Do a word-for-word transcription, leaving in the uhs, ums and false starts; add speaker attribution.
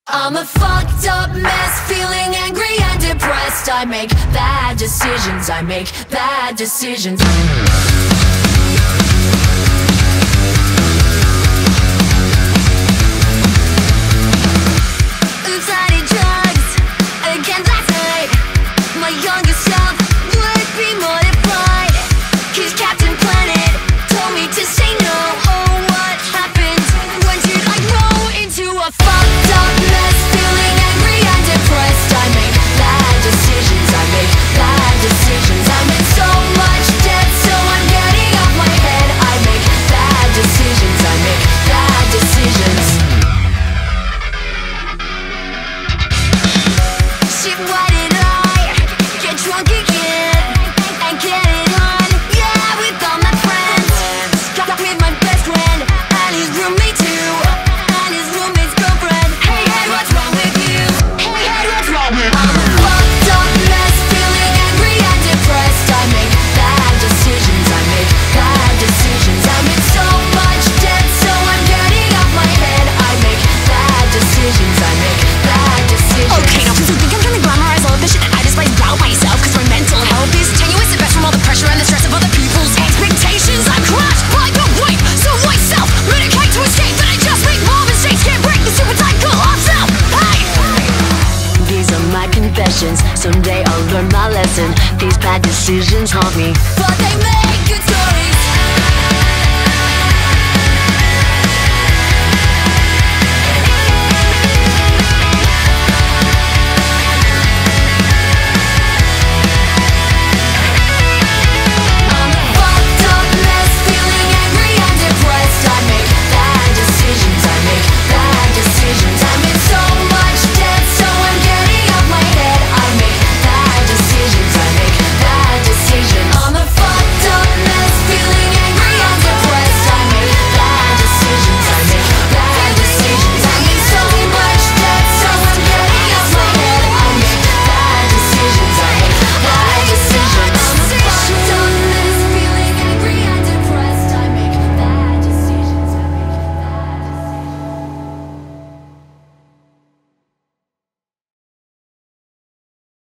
Speaker 1: I'm a fucked up mess, feeling angry and depressed. I make bad decisions, I make bad decisions. Oops, I did drugs again last night. My younger self would be mortified, 'cause Captain Planet told me to say no. Oh, what happened? When did I grow into a fucked up mess, feeling angry and depressed? I make bad decisions, I make bad decisions. I'm in so much debt, so I'm getting off my head. I make bad decisions, I make bad decisions. Shit, why did I get drunk again and get it on? Yeah, with all my friends. Got with my best friend and his roommate too, and his roommate's girlfriend. Hey, hey, what's wrong with you? Hey, hey, what's wrong with you? I'm a fucked up mess, feeling angry and depressed. I make bad decisions, I make bad decisions. I'm in so much debt, so I'm getting off my head. I make bad decisions, I make bad decisions.
Speaker 2: Okay, now please don't think I'm trying to glamorize all of this shit that I despise about myself, 'cause my mental health is tenuous at best from all the pressure and the stress of other people's expectations. I'm crushed by the weight, so I self-medicate to escape, but I just make more mistakes. Can't break the stupid cycle of self. Hey!
Speaker 1: These are my confessions. Someday I'll learn my lesson. These bad decisions haunt me, but